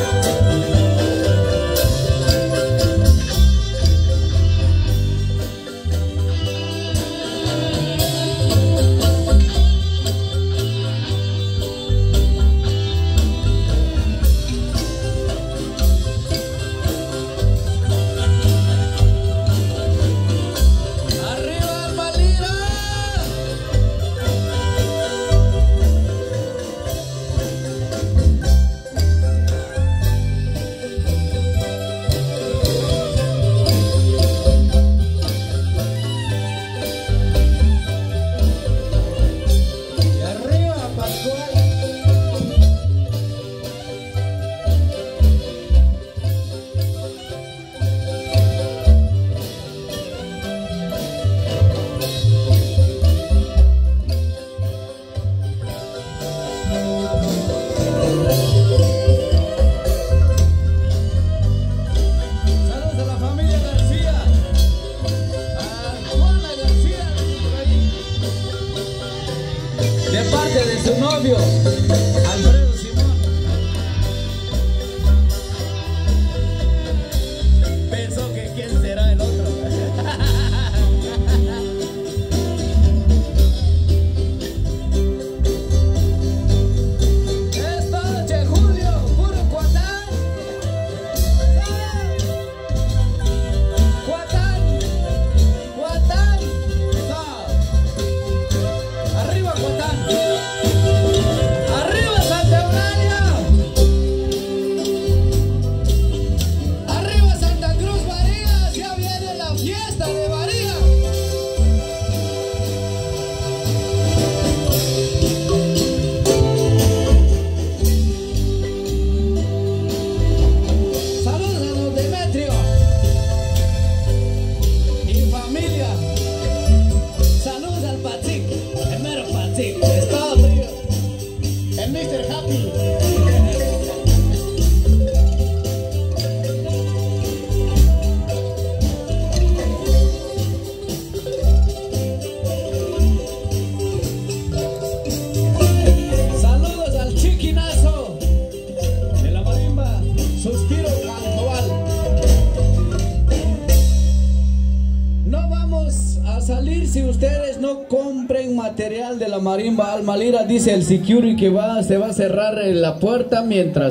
De parte de su novio, Alfredo Simón. Pensó que quién será el otro. Esta noche, Julio, puro Cuatán. Cuatán, Cuatán. Arriba Cuatán. Arriba Santa Eulalia. Arriba Santa Cruz Varías. Ya viene la fiesta de Varías. Saludos a don Demetrio y familia. Saludos al Patrick, el mero Patrick, Estados Unidos, el Mr. Happy. Saludos al Chiquinazo de la marimba, Suspiro Cantoal. No vamos a salir si ustedes no compren material de la marimba Alma Lira. Dice el security que se va a cerrar la puerta mientras